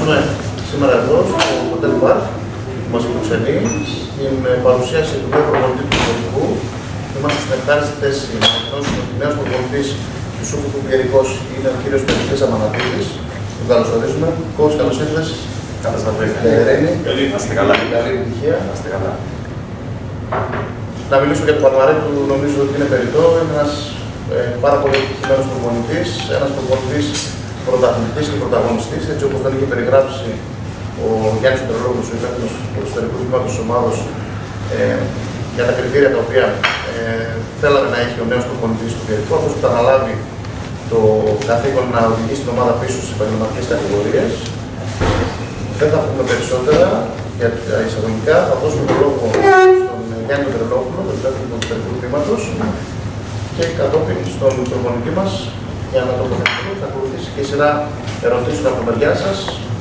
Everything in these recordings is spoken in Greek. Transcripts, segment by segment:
καλωσορίζουμε σήμερα εδώ στο Hotel Bar που μας φιλοξενεί στην παρουσίαση του νέου προπονητή του Ιωνικού. Είμαστε στην ευχάριστη θέση να ανακοινώσουμε ότι ο νέος προπονητής του Σούκου του Πιερικός είναι ο κύριος Πετρής Αμανατίδης. Τον καλωσορίζουμε. Coach, καλώς ήρθες. Καλώς τα βρήκα. Καλή, να είστε καλά. Καλή επιτυχία. Να είστε καλά. Να μιλήσω για τον Παρμαρέ που νομίζω ότι είναι περιττό. Είναι ένας πάρα πολύ επιτυχημένος προπονητής, ένας προπονητής πρωταθλητής και πρωταγωνιστής, έτσι όπως τον είχε περιγράψει ο Γιάννης Πετρολόγος, ο υπεύθυνος του ιστορικού τμήματος της ομάδος, για τα κριτήρια τα οποία θέλαμε να έχει ο νέος προπονητής του Πιερικού, αυτός που θα αναλάβει το καθήκον να οδηγήσει την ομάδα πίσω στις επαγγελματικές κατηγορίες. Δεν θα πούμε περισσότερα για τα εισαγωγικά, θα δώσουμε τον λόγο στον Γιάννη Πετρολόγο, τον υπεύθυνο του ιστορικού τμήματος, και κατόπιν στον προπονητή μας για να τοποθετηθούμε. Θα ακολουθήσει και σειρά ερωτήσεων από την μεριά σας.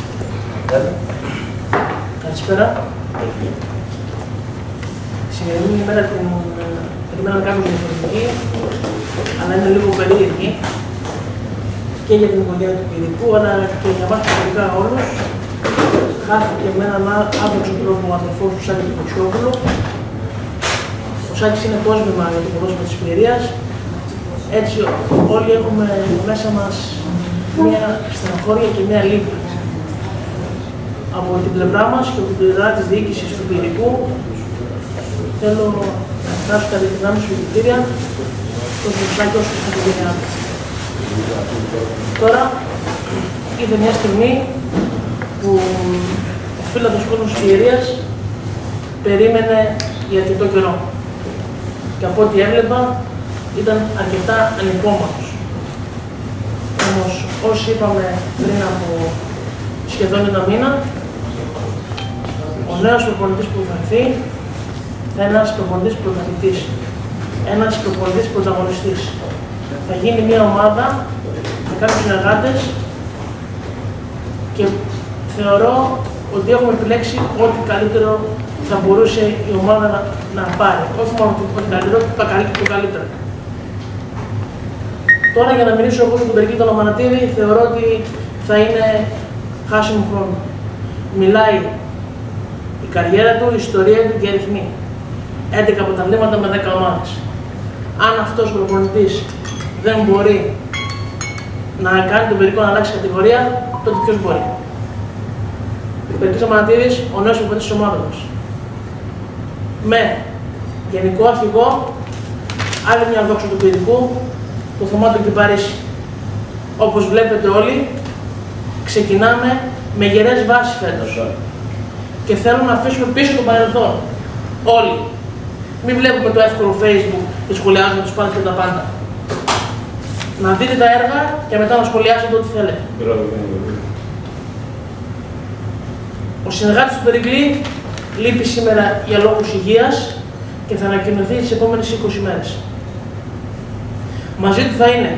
Καλησπέρα. Σημερινή ημέρα την περιμέναμε κάπως διαφορετική, αλλά είναι λίγο περίεργη και για την οικογένεια του Πιερικού, αλλά και για εμάς προσωπικά όλους. Χάθηκε με έναν άδοξο τρόπο ο αδερφός του Σάκη του Κοτσιόπουλου. Ο Σάκης είναι κόσμημα για το ποδόσφαιρο της Πιερίας. Έτσι όλοι έχουμε μέσα μας μια στεναχώρια και μια λύπη. Από την πλευρά μας και από την πλευρά της διοίκησης του Πιερικού θέλω να εκφράσω τα ειλικρινά μου συγχαρητήρια στον Σάκη όσο και στην οικογένειά του. Τώρα είδε μια στιγμή που ο φίλατος κόσμος της Πιερίας περίμενε για αρκετό καιρό. Και από ό,τι έβλεπα ήταν αρκετά ανυπόμονος. Όμως, όσοι είπαμε πριν από σχεδόν ένα μήνα, ο νέος προπονητής που θα έρθει θα είναι ένας προπονητής πρωταθλητής, ένας προπονητής πρωταγωνιστής. Θα γίνει μια ομάδα με κάποιους συνεργάτες και θεωρώ ότι έχουμε επιλέξει ό,τι καλύτερο θα μπορούσε η ομάδα να πάρει. Όχι μόνο το καλύτερο, το καλύτερο. Τώρα για να μιλήσω εγώ για τον Περικλή τον Αμανατίδη, θεωρώ ότι θα είναι χάσιμο χρόνο. Μιλάει η καριέρα του, η ιστορία του και οι αριθμοί. 11 πρωταθλήματα με 10 ομάδες. Αν αυτός ο προπονητής δεν μπορεί να κάνει τον Περικλή να αλλάξει κατηγορία, τότε ποιος μπορεί. Ο Περικλής Αμανατίδης, ο νέος προπονητής της ομάδας μας. Με γενικό αρχηγό, άλλη μια δόξα του Πιερικού, το Θωμά του Κυπαρίσι. Όπως βλέπετε όλοι, ξεκινάμε με γερές βάσεις φέτος. Και θέλω να αφήσουμε πίσω το παρελθόν. Όλοι. Μην βλέπουμε το εύκολο Facebook και σχολιάζουμε τους πάντες και τα πάντα. Να δείτε τα έργα και μετά να σχολιάσετε ό,τι θέλετε. Ο συνεργάτης του Περικλή λείπει σήμερα για λόγους υγείας και θα ανακοινωθεί τις επόμενες 20 μέρες. Μαζί του θα είναι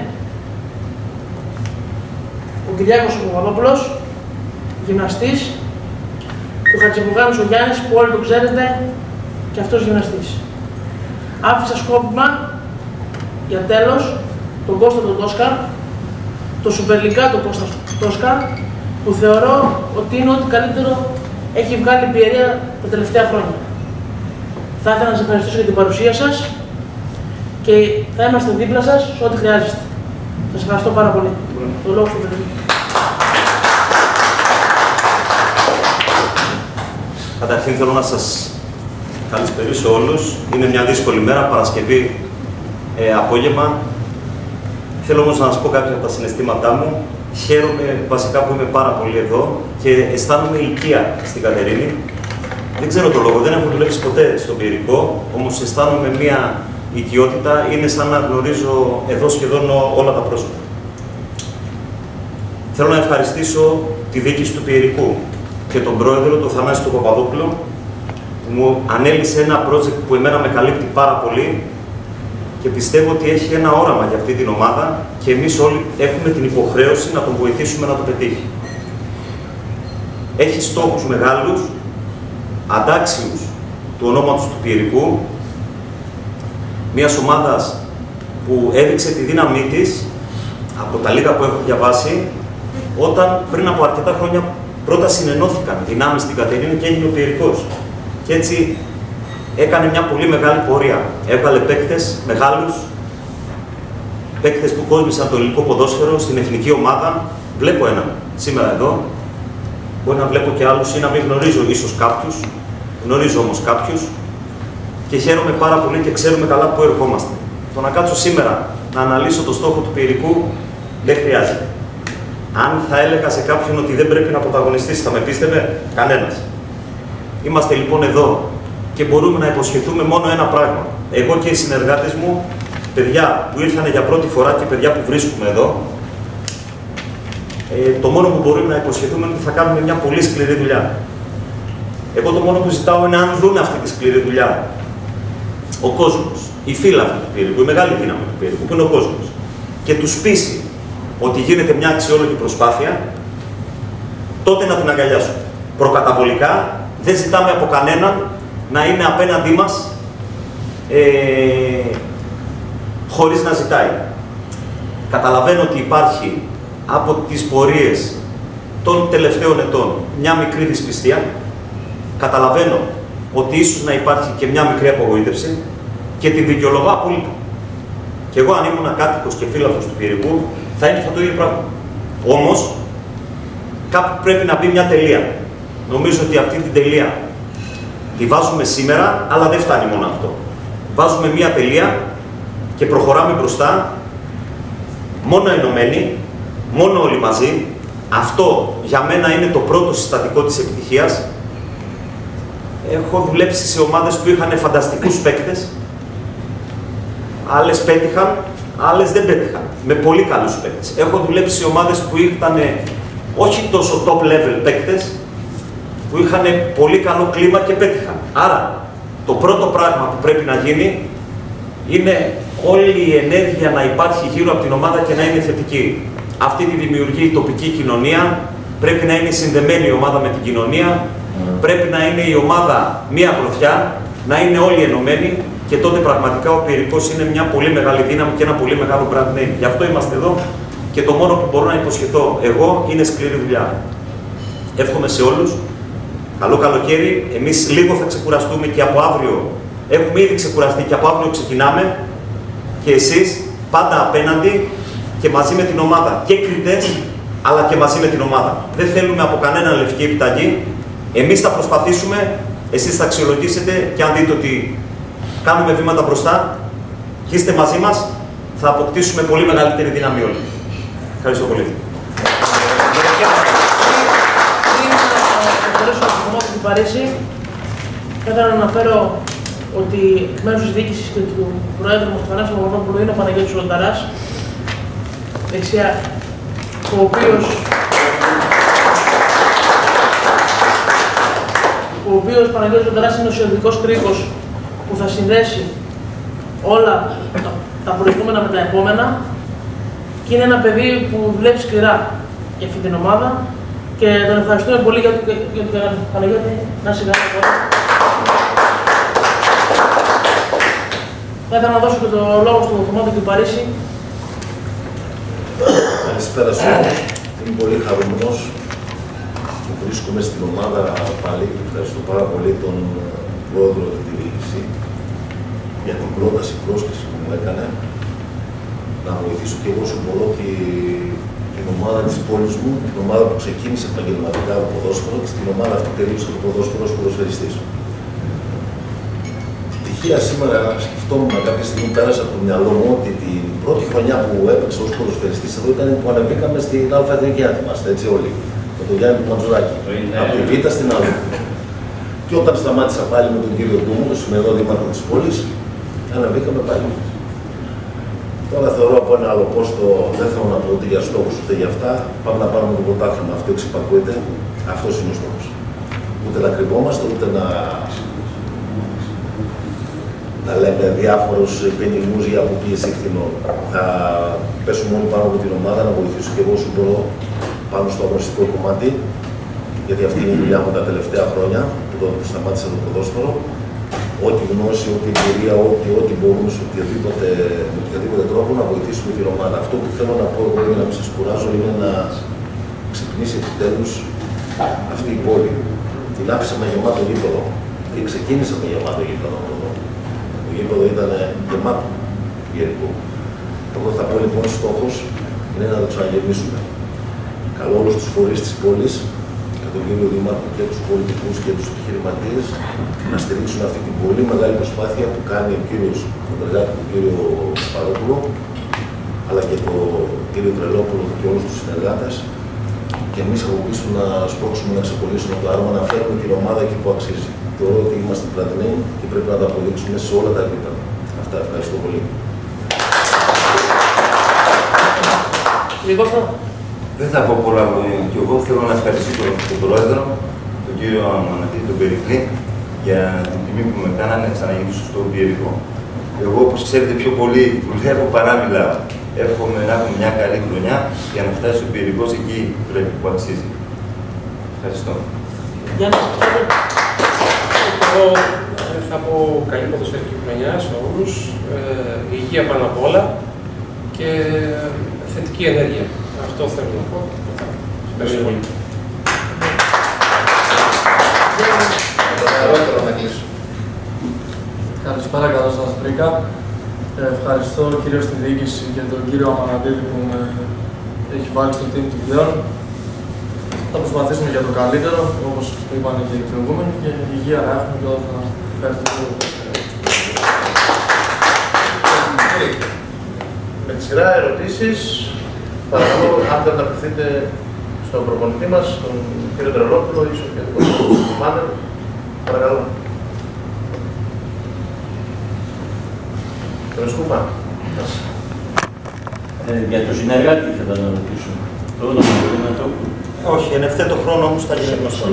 ο Κυριάκος ο Παπαδόπουλος, γυμναστής, και ο Χατζηβουγάνος ο Γιάννης, που όλοι το ξέρετε, και αυτός γυμναστής. Άφησα σκόπιμα, για τέλος, τον Κώστα τον Τόσκα, το Σουπερλικά τον Κώστα Τόσκα, που θεωρώ ότι είναι ό,τι καλύτερο έχει βγάλει η Πιερία τα τελευταία χρόνια. Θα ήθελα να σας ευχαριστήσω για την παρουσία σας και θα είμαστε δίπλα σας σε ό,τι χρειάζεστε. Σας ευχαριστώ πάρα πολύ. Το λόγο στο παιδί. Καταρχήν θέλω να σας καλησπερίσω όλους. Είναι μια δύσκολη μέρα, Παρασκευή απόγευμα. Θέλω όμως να σας πω κάποια από τα συναισθήματά μου. Χαίρομαι βασικά που είμαι πάρα πολύ εδώ και αισθάνομαι οικία στην Κατερίνη. Δεν ξέρω το λόγο, δεν έχω δουλέψει ποτέ στο Πιερικό, όμως αισθάνομαι μια οικειότητα, είναι σαν να γνωρίζω εδώ σχεδόν όλα τα πρόσωπα. Θέλω να ευχαριστήσω τη διοίκηση του Πιερικού και τον πρόεδρο, τον Θανάση τον Παπαδόπουλο, που μου ανέλησε ένα project που εμένα με καλύπτει πάρα πολύ και πιστεύω ότι έχει ένα όραμα για αυτή την ομάδα και εμείς όλοι έχουμε την υποχρέωση να τον βοηθήσουμε να το πετύχει. Έχει στόχους μεγάλους, αντάξιους του ονόματος του Πιερικού, μιας ομάδας που έδειξε τη δύναμή της, από τα λίγα που έχω διαβάσει, όταν πριν από αρκετά χρόνια Πρώτα συνενώθηκαν δυνάμεις στην Κατερίνη και έγινε ο Πιερικός. Και έτσι έκανε μια πολύ μεγάλη πορεία. Έβγαλε παίκτες μεγάλους, παίκτες που κόσμησαν το ελληνικό ποδόσφαιρο στην εθνική ομάδα. Βλέπω έναν σήμερα εδώ. Μπορεί να βλέπω και άλλους ή να μην γνωρίζω ίσως κάποιους. Γνωρίζω όμως κάποιους. Και χαίρομαι πάρα πολύ και ξέρουμε καλά πού ερχόμαστε. Το να κάτσω σήμερα να αναλύσω το στόχο του Πιερικού δεν χρειάζεται. Αν θα έλεγα σε κάποιον ότι δεν πρέπει να πρωταγωνιστήσει, θα με πίστευε κανένας. Είμαστε λοιπόν εδώ και μπορούμε να υποσχεθούμε μόνο ένα πράγμα. Εγώ και οι συνεργάτες μου, παιδιά που ήρθαν για πρώτη φορά και παιδιά που βρίσκουμε εδώ, το μόνο που μπορούμε να υποσχεθούμε είναι ότι θα κάνουμε μια πολύ σκληρή δουλειά. Εγώ το μόνο που ζητάω είναι αν δουν αυτή τη σκληρή δουλειά ο κόσμος, οι φύλαθλοι του Πιερικού, η μεγάλη δύναμη του Πιερικού, που είναι ο κόσμος, και τους πείσει ότι γίνεται μια αξιόλογη προσπάθεια, τότε να την αγκαλιάσουν. Προκαταβολικά δεν ζητάμε από κανέναν να είναι απέναντί μας χωρίς να ζητάει. Καταλαβαίνω ότι υπάρχει από τις πορείες των τελευταίων ετών μια μικρή δυσπιστία. Καταλαβαίνω ότι ίσως να υπάρχει και μια μικρή απογοήτευση και την δικαιολογώ απόλυτα. Και εγώ αν ήμουν κάτοικος και φίλαθλος του Πιερικού, θα ένιωθα το ίδιο πράγμα. Όμως, κάπου πρέπει να μπει μια τελεία. Νομίζω ότι αυτή την τελεία τη βάζουμε σήμερα, αλλά δεν φτάνει μόνο αυτό. Βάζουμε μια τελεία και προχωράμε μπροστά, μόνο ενωμένοι, μόνο όλοι μαζί. Αυτό για μένα είναι το πρώτο συστατικό της επιτυχίας. Έχω δουλέψει σε ομάδες που είχαν φανταστικούς παίκτες. Άλλες πέτυχαν, άλλες δεν πέτυχαν. Με πολύ καλούς παίκτες. Έχω δουλέψει σε ομάδες που ήταν όχι τόσο top level παίκτες, που είχαν πολύ καλό κλίμα και πέτυχαν. Άρα, το πρώτο πράγμα που πρέπει να γίνει είναι όλη η ενέργεια να υπάρχει γύρω από την ομάδα και να είναι θετική. Αυτή τη δημιουργεί η τοπική κοινωνία, πρέπει να είναι συνδεμένη η ομάδα με την κοινωνία, πρέπει να είναι η ομάδα μία γροθιά, να είναι όλοι ενωμένοι και τότε πραγματικά ο Πιερικός είναι μια πολύ μεγάλη δύναμη και ένα πολύ μεγάλο brand name. Γι' αυτό είμαστε εδώ και το μόνο που μπορώ να υποσχεθώ εγώ είναι σκληρή δουλειά. Εύχομαι σε όλους καλό καλοκαίρι. Εμείς λίγο θα ξεκουραστούμε και από αύριο έχουμε ήδη ξεκουραστεί και από αύριο ξεκινάμε. Και εσείς πάντα απέναντι και μαζί με την ομάδα. Και κριτές, αλλά και μαζί με την ομάδα. Δεν θέλουμε από κανένα λευκή επιταγή. Εμείς θα προσπαθήσουμε, εσείς θα αξιολογήσετε και αν δείτε ότι κάνουμε βήματα μπροστά και είστε μαζί μας, θα αποκτήσουμε πολύ μεγαλύτερη δύναμη όλοι. Ευχαριστώ πολύ. Στην Παρίσι, θα ήθελα να αναφέρω ότι εκ μέρους της διοίκησης και του Προέδρου μας, του Θανάση Παπαδόπουλου, είναι ο Παναγιώτης Λονταράς, δεξιά, ο οποίος Παναγιώτης Λονταράς είναι ο σιωδικός κρίκος που θα συνδέσει όλα τα προηγούμενα με τα επόμενα και είναι ένα παιδί που δουλεύει σκληρά για αυτή την ομάδα και τον ευχαριστούμε πολύ για το Παναγιώτη. Να είσαι καλά. Θα ήθελα να δώσω και το λόγο στον Θωμά του Παρίσι. Καλησπέρα σε όλους. Είμαι πολύ χαρούμενος που βρίσκομαι στην ομάδα πάλι και ευχαριστώ πάρα πολύ τον πρόεδρο και τη διοίκηση για την πρόταση πρόσκληση που μου έκανε να βοηθήσω και εγώ όσο μπορώ την ομάδα της πόλης μου, την ομάδα που ξεκίνησε επαγγελματικά το ποδόσφαιρο και στην ομάδα αυτή τελείωσε το ποδόσφαιρο ως ποδοσφαιριστής. Τυχαία σήμερα σκεφτόμουν κάποια στιγμή, πέρασε από το μυαλό μου ότι την πρώτη χρονιά που έπαιξα ως ποδοσφαιριστής εδώ ήταν που ανεβήκαμε στην Α' Εθνική, αν θυμάστε έτσι όλοι. Με τον Γιάννη του Μαντζουράκη. Από τη Β' στην Α'. Και όταν σταμάτησα πάλι με τον κύριο Ντούμου, τον σημερινό δήμαρχο της πόλης, ανεβήκαμε πάλι. Τώρα θεωρώ από ένα άλλο πόστο, δεν θέλω να πω ούτε για στόχους ούτε για αυτά. Πάμε να πάρουμε το πρωτάθλημα. Αυτό εξυπακούεται. Αυτός είναι ο στόχος. Ούτε να κρυβόμαστε, ούτε να λέμε διάφορους πενιγμούς για αποπίεση ευθυνών. Θα πέσουμε όλοι πάνω από την ομάδα, να βοηθήσω και εγώ όσο μπορώ πάνω στο αγωνιστικό κομμάτι. Γιατί αυτή είναι η δουλειά μου τα τελευταία χρόνια που σταμάτησα το ποδόσφαιρο. Ό,τι γνώση, ό,τι εμπειρία, ό,τι μπορούμε με οποιοδήποτε τρόπο να βοηθήσουμε την ομάδα. Αυτό που θέλω να πω εγώ για να μην σας κουράζω είναι να ξυπνήσει επιτέλους αυτή η πόλη την άφησα με γεμάτο γήπεδο και ξεκίνησα με γεμάτο γήπεδο από εδώ. Το γήπεδο ήταν γεμάτο γενικό. Εγώ θα πω λοιπόν στόχος είναι να το ξαναγεμίσουμε. Καλώ όλους τους φορείς της πόλης και τον κύριο Δήμαρχο και τους πολιτικούς και τους επιχειρηματίες να στηρίξουν αυτή την πολύ μεγάλη προσπάθεια που κάνει ο κύριος Κοντεργάτη, τον κύριο Σπαρόπουλο, αλλά και τον κύριο Τρελόπουλο και όλους τους συνεργάτες. Και εμείς από πίσω να σπρώξουμε, να ξεκολλήσουμε το άρωμα, να φέρουμε την ομάδα εκεί που αξίζει. Θεωρώ ότι είμαστε πλατινοί και πρέπει να τα αποδείξουμε σε όλα τα επίπεδα. Αυτά, ευχαριστώ πολύ. Δεν θα πω πολλά λόγια. Και εγώ θέλω να ευχαριστήσω τον Πρόεδρο, τον κύριο Μανατή, τον Περικλή, για την τιμή που με κάνανε να ξαναγυρίσω στο Πιερικό. Εγώ, όπως ξέρετε, πιο πολύ δουλεύω παρά μιλάω. Εύχομαι να έχουμε μια καλή χρονιά για να φτάσει ο Πιερικός εκεί που αξίζει. Ευχαριστώ. Εγώ θα πω καλή ποδοσφαιρική χρονιά σε όλους, υγεία πάνω απ' όλα και θετική ενέργεια. Αυτό θέλω να πω. Ευχαριστώ πολύ. Καλησπέρα, καλώς σας βρήκα. Ευχαριστώ κυρίως τη διοίκηση και τον κύριο Αμανατίδη που με έχει βάλει στο team του πλέον. Θα προσπαθήσουμε για το καλύτερο, όπως το είπαν και οι προηγούμενοι, και υγεία να έχουμε και όλα θα έρθουν. Με τη σειρά ερωτήσεις, παρακαλώ, αν θέλετε να απευθύνετε στον προπονητή μας, τον κύριο Τρελόπουλο, ίσως και τον κύριο Μάνερ. Παρακαλώ. Τον Σκούπα. Για το συνεργάτη ήθελα να ρωτήσω. Το όνομα μπορεί να το... Όχι, εν ευθέτω χρόνο όμως θα γίνει γνωστό.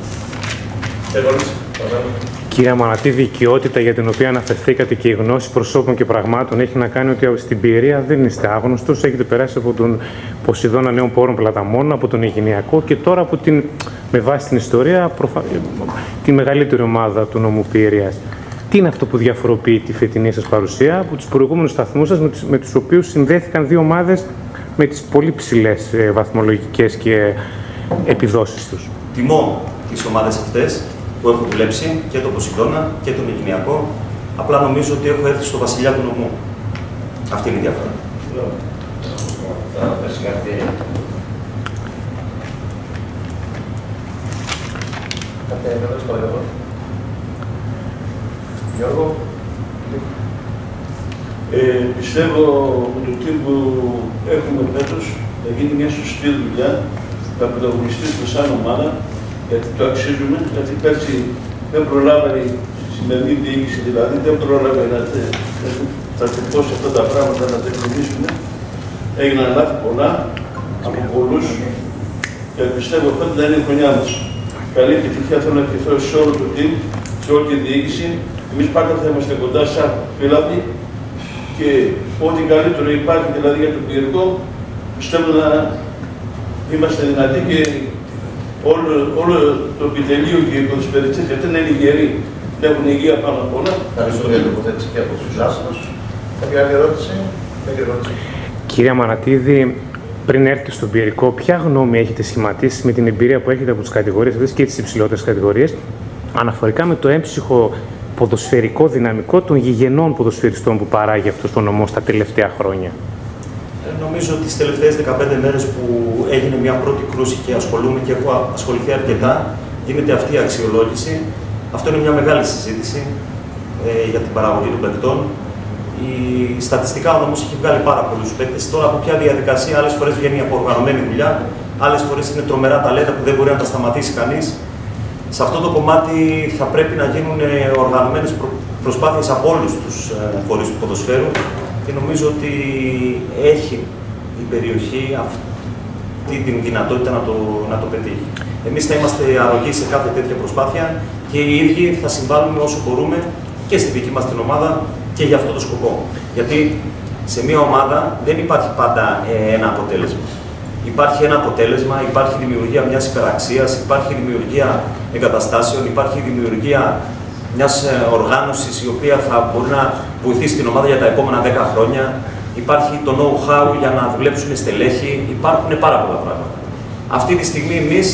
Κύριε Μανατή, η οικειότητα για την οποία αναφερθήκατε και η γνώση προσώπων και πραγμάτων έχει να κάνει ότι στην Πιερία δεν είστε άγνωστος. Έχετε περάσει από τον Ποσειδώνα Νέων Πόρων Πλαταμών, από τον Αιγινιακό και τώρα από την, με βάση την ιστορία, τη μεγαλύτερη ομάδα του νομού Πιερίας. Τι είναι αυτό που διαφοροποιεί τη φετινή σας παρουσία από τους προηγούμενους σταθμούς σας, με τους οποίους συνδέθηκαν δύο ομάδες με τις πολύ ψηλές βαθμολογικές και επιδόσεις τους? Τιμώ τις ομάδες αυτές που έχω δουλέψει, και τον Ποσειδώνα και τον Αιγινιακό. Απλά νομίζω ότι έχω έρθει στο βασιλιά του νομού. Αυτή είναι η διαφορά. Γιώργο. Πιστεύω ότι το team που έχουμε φέτος θα γίνει μια σωστή δουλειά, θα πρωταγωνιστήσουμε σαν ομάδα, γιατί το αξίζουμε, γιατί πέρσι δεν προλάβαινε η σημερινή διοίκηση, δηλαδή δεν πρόλαβε να τυπώσει αυτά τα πράγματα, να τα εκπληρώσουμε. Έγιναν λάθη πολλά από πολλούς και πιστεύω ότι θα είναι η χρονιά μας. Καλή επιτυχία θέλω να ευχηθώ σε όλο το team, σε όλη τη διοίκηση. Εμείς πάντα θα είμαστε κοντά σαν φίλαθλοι και ό,τι καλύτερο υπάρχει δηλαδή για το Πιερικό, πιστεύω να είμαστε δυνατοί και όλο το επιτελείο και οι ποδοσφαιριστές, γιατί είναι λιγεροί, να έχουν υγεία πάνω απ' όλα. Ευχαριστώ για την τοποθέτηση και από τους άσχημους. Κάποια άλλη ερώτηση? Κύριε Μανατίδη, πριν έρθετε στον Πιερικό, ποια γνώμη έχετε σχηματίσει με την εμπειρία που έχετε από τις κατηγορίες αυτές και τις υψηλότερες κατηγορίες, αναφορικά με το έμψυχο ποδοσφαιρικό δυναμικό των γηγενών ποδοσφαιριστών που παράγει αυτός ο νομός τα τελευταία χρόνια? Νομίζω ότι τις τελευταίες 15 μέρες που έγινε μια πρώτη κρούση και ασχολούμαι και έχω ασχοληθεί αρκετά, γίνεται αυτή η αξιολόγηση. Αυτό είναι μια μεγάλη συζήτηση για την παραγωγή των παικτών. Στατιστικά ο νομός έχει βγάλει πάρα πολλούς παίκτες. Τώρα από ποια διαδικασία, άλλες φορές βγαίνει από οργανωμένη δουλειά, άλλες φορές είναι τρομερά ταλέντα που δεν μπορεί να τα σταματήσει κανείς. Σε αυτό το κομμάτι θα πρέπει να γίνουν οργανωμένες προσπάθειες από όλους τους φορείς του ποδοσφαίρου και νομίζω ότι έχει η περιοχή αυτή την δυνατότητα να το πετύχει. Εμείς θα είμαστε αρρωγοί σε κάθε τέτοια προσπάθεια και οι ίδιοι θα συμβάλλουμε όσο μπορούμε και στη δική μας την ομάδα και για αυτό το σκοπό. Γιατί σε μια ομάδα δεν υπάρχει πάντα ένα αποτέλεσμα. Υπάρχει ένα αποτέλεσμα, υπάρχει δημιουργία μιας υπεραξίας, υπάρχει δημιουργία εγκαταστάσεων, υπάρχει δημιουργία μιας οργάνωσης η οποία θα μπορεί να βοηθήσει την ομάδα για τα επόμενα 10 χρόνια. Υπάρχει το know-how για να δουλέψουν στελέχη, υπάρχουν πάρα πολλά πράγματα. Αυτή τη στιγμή εμείς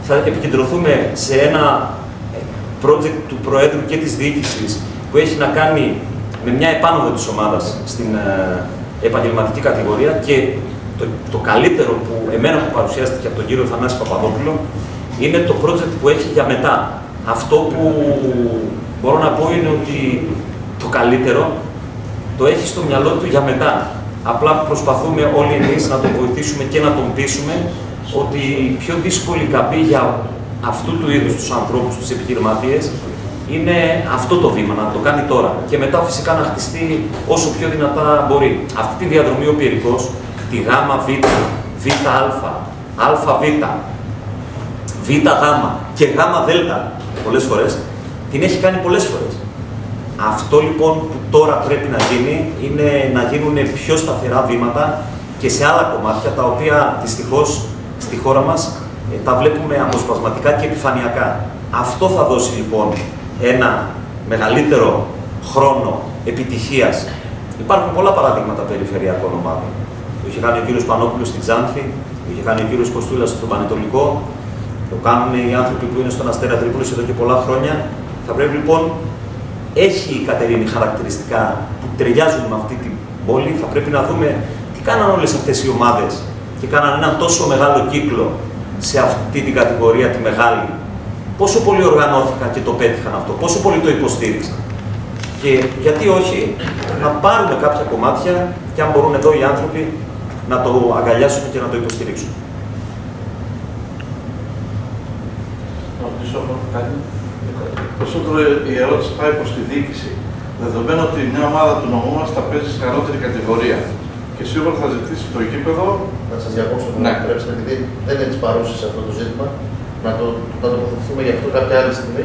θα επικεντρωθούμε σε ένα project του Προέδρου και της διοίκησης που έχει να κάνει με μια επάνωδο της ομάδας στην επαγγελματική κατηγορία και το καλύτερο που εμένα που παρουσιάστηκε από τον κύριο Θανάση Παπαδόπουλο είναι το project που έχει για μετά. Αυτό που μπορώ να πω είναι ότι το καλύτερο το έχει στο μυαλό του για μετά. Απλά προσπαθούμε όλοι εμείς να τον βοηθήσουμε και να τον πείσουμε ότι η πιο δύσκολη καμπή για αυτού του είδους τους ανθρώπους, τους επιχειρηματίες, είναι αυτό το βήμα, να το κάνει τώρα. Και μετά φυσικά να χτιστεί όσο πιο δυνατά μπορεί. Αυτή τη διαδρομή ο Πιερικός, τη γάμα Β, Β Α, Α Β, Β Γ και Γ Δ πολλές φορές, την έχει κάνει πολλές φορές. Αυτό λοιπόν που τώρα πρέπει να γίνει είναι να γίνουν πιο σταθερά βήματα και σε άλλα κομμάτια τα οποία δυστυχώς στη χώρα μας τα βλέπουμε αποσπασματικά και επιφανειακά. Αυτό θα δώσει λοιπόν ένα μεγαλύτερο χρόνο επιτυχίας. Υπάρχουν πολλά παραδείγματα περιφερειακών ομάδων. Το είχε κάνει ο κύριος Πανόπουλος στην Ξάνθη, το είχε κάνει ο κύριος Κοστούλας στο Πανετολικό, το κάνουν οι άνθρωποι που είναι στον Αστέρα Τρίπολης εδώ και πολλά χρόνια. Θα πρέπει λοιπόν, έχει η Κατερίνη χαρακτηριστικά που ταιριάζουν με αυτή την πόλη, θα πρέπει να δούμε τι κάναν όλες αυτές οι ομάδες και κάναν έναν τόσο μεγάλο κύκλο σε αυτή την κατηγορία τη μεγάλη. Πόσο πολύ οργανώθηκαν και το πέτυχαν αυτό, πόσο πολύ το υποστήριξαν. Και γιατί όχι, να πάρουμε κάποια κομμάτια και αν μπορούν εδώ οι άνθρωποι να το αγκαλιάσουν και να το υποστηρίξουν. Περισσότερο η ερώτηση πάει προς τη διοίκηση. Δεδομένου ότι μια ομάδα του νομού μας θα παίζει σε καλότερη κατηγορία και σίγουρα θα ζητήσει το γήπεδο. Να σας διακόψω, να επιτρέψετε, επειδή δεν είναι της παρούσης αυτό το ζήτημα, να τοποθετηθούμε γι' αυτό κάποια άλλη στιγμή.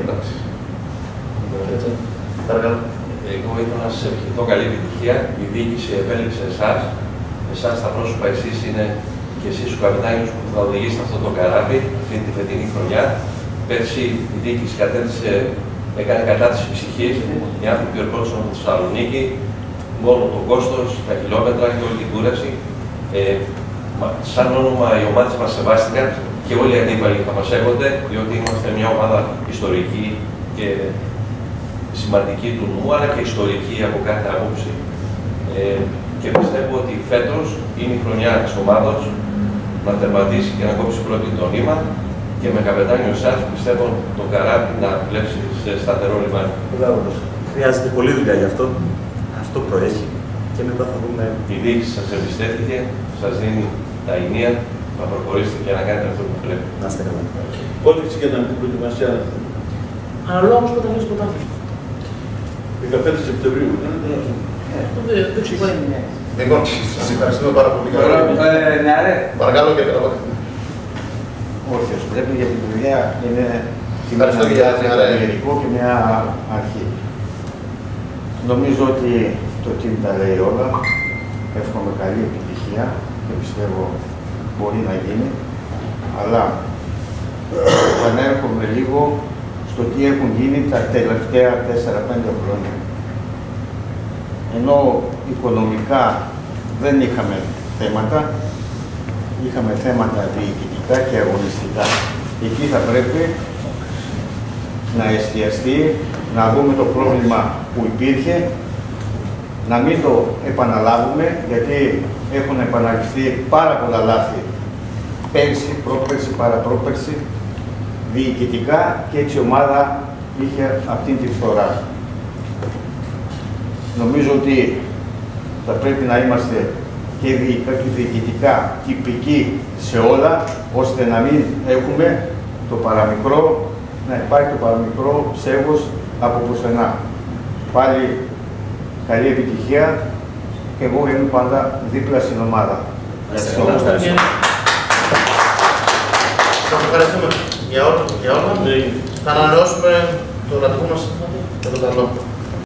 Παρακαλώ. Εγώ ήθελα να σας ευχηθώ καλή επιτυχία. Η διοίκηση επέλεξε εσάς. Εσάς τα πρόσωπα, εσείς είναι και εσείς ο καπετάνιος που θα οδηγήσετε αυτό το καράβι αυτή τη φετινή χρονιά. Πέρσι η διοίκηση έκανε κατάτηση ψυχής. Οι άνθρωποι ερχόντουσαν από τη Θεσσαλονίκη, μόνο το κόστος, τα χιλιόμετρα και όλη την κούραση. Σαν όνομα οι ομάδες μας σεβάστηκαν και όλοι οι αντίπαλοι θα μας σέβονται, διότι είμαστε μια ομάδα ιστορική και σημαντική του νομού, αλλά και ιστορική από κάθε άποψη. Και πιστεύω ότι φέτος είναι η χρονιά της ομάδας να τερματίσει και να κόψει πρώτη το νήμα και με καπετάνιο εσάς πιστεύω το καράβι να βλέψει σε σταθερό λιμάνι. Χρειάζεται πολλή δουλειά γι' αυτό. Αυτό προέχει και μετά θα δούμε. Η διοίκηση σας εμπιστεύτηκε, σας δίνει τα ενία, να προχωρήσετε και να κάνετε αυτό που πρέπει. Να είστε καλά. Πότε ξεκινάμε την προετοιμασία? Αναλόγως όταν αρχίσει το πρωτάθλημα. 15 Σεπτεμβρίου. Δεν ξεκινάει. Λοιπόν, σας ευχαριστούμε πάρα πολύ. Παρακαλώ και πέρα. Όχι, όσο πρέπει για την δουλειά είναι ένα γενικό και μια αρχή. Νομίζω ότι το team τα λέει όλα. Εύχομαι καλή επιτυχία και πιστεύω μπορεί να γίνει. Αλλά επανέρχομαι λίγο στο τι έχουν γίνει τα τελευταία 4-5 χρόνια. Ενώ οικονομικά δεν είχαμε θέματα, είχαμε θέματα διοικητικά και αγωνιστικά. Εκεί θα πρέπει να εστιαστεί, να δούμε το πρόβλημα που υπήρχε, να μην το επαναλάβουμε, γιατί έχουν επαναληφθεί πάρα πολλά λάθη πέρσι, πρόπερσι, παραπρόπερσι, διοικητικά και έτσι η ομάδα είχε αυτή τη φθορά. Νομίζω ότι θα πρέπει να είμαστε και διοικητικά τυπικοί σε όλα, ώστε να μην έχουμε το παραμικρό, να υπάρχει το παραμικρό ψεύγος από πουθενά. Πάλι καλή επιτυχία και εγώ είμαι πάντα δίπλα στην ομάδα. Σας ευχαριστούμε για όλα. Θα ανανεώσουμε το ραντεβού μας για τον καλό.